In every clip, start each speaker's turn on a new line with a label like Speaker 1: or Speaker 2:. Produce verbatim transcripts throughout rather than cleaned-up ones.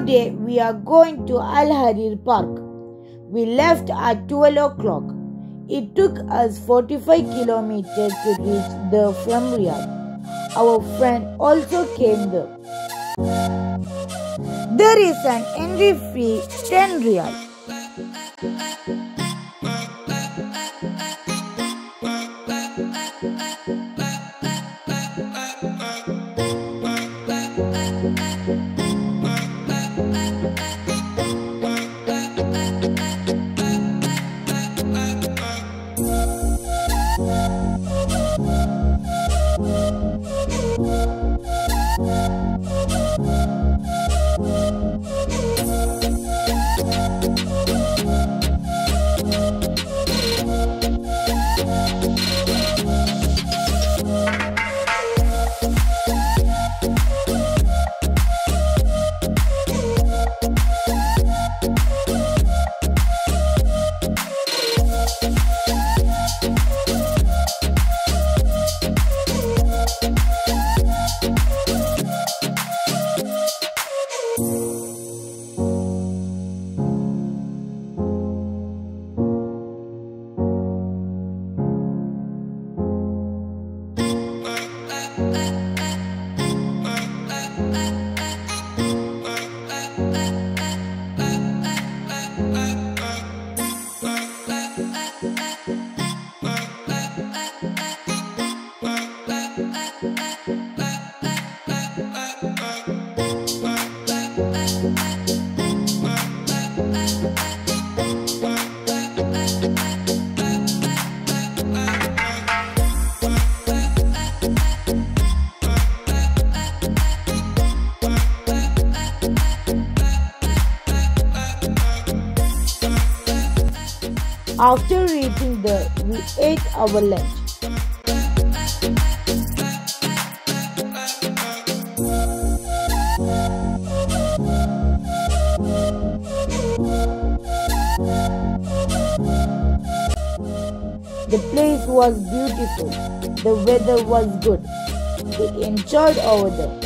Speaker 1: Today we are going to Al Hareer Park. We left at twelve o'clock. It took us forty-five kilometers to reach there from Riyadh. Our friend also came there. There is an entry fee ten riyal. After reaching there, we ate our lunch. The place was beautiful. The weather was good. We enjoyed over there.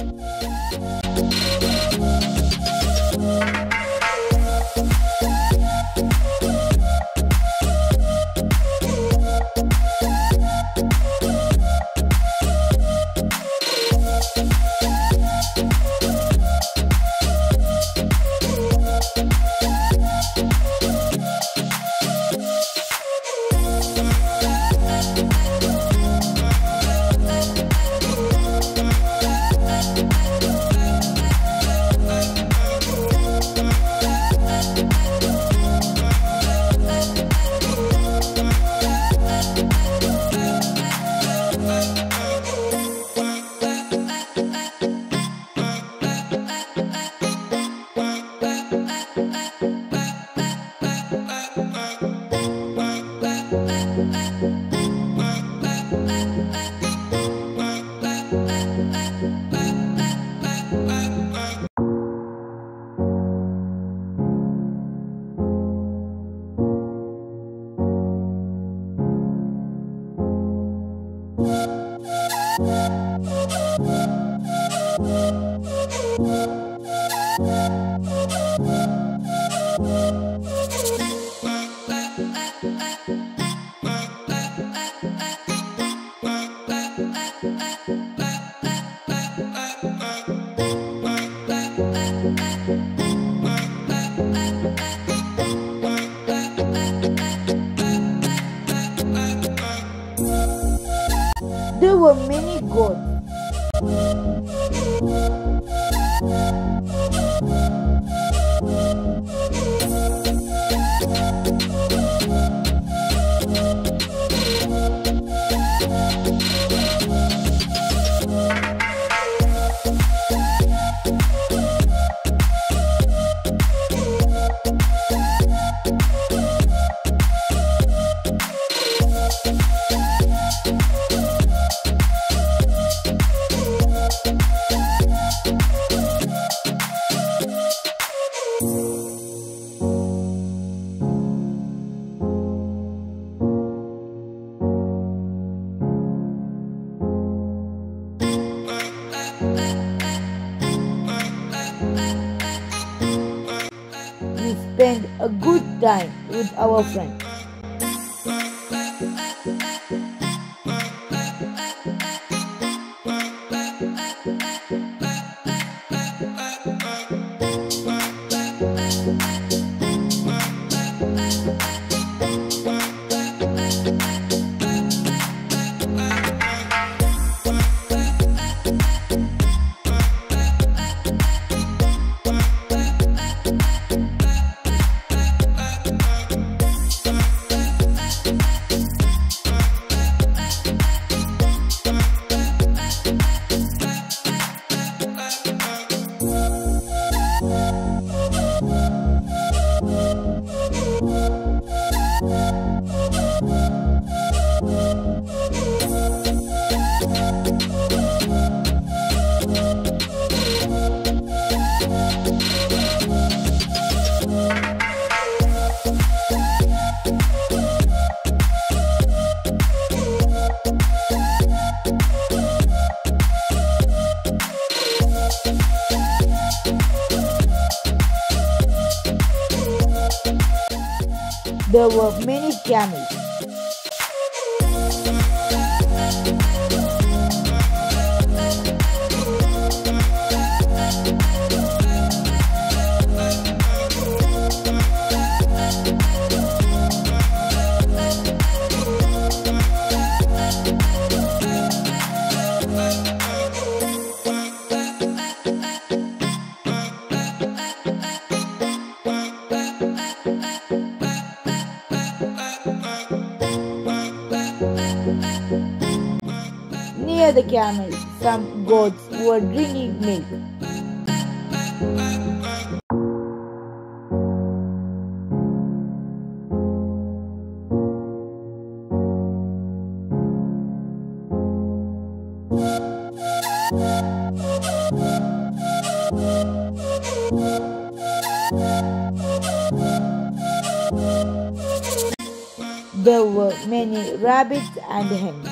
Speaker 1: There were many goats. we spent a good time with our friends. There were many camels. Near the camels, some goats were drinking milk. There were many rabbits and hens.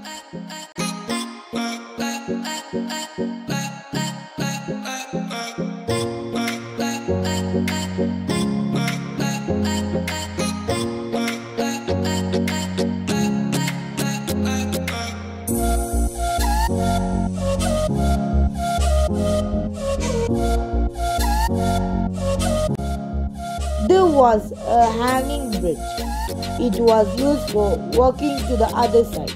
Speaker 1: There was a hanging bridge. It was used for walking to the other side.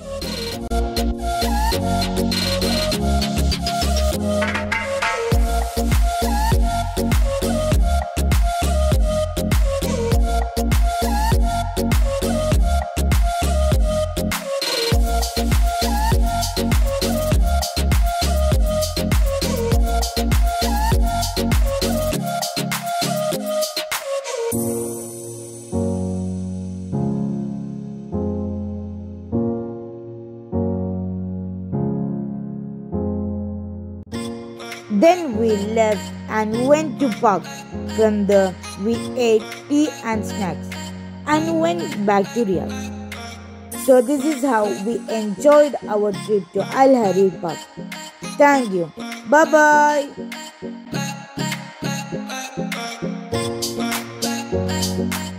Speaker 1: Then we left and went to park. From there, we ate tea and snacks and went back to Riyadh. So this is how we enjoyed our trip to Al Hareer Park. Thank you. Bye bye.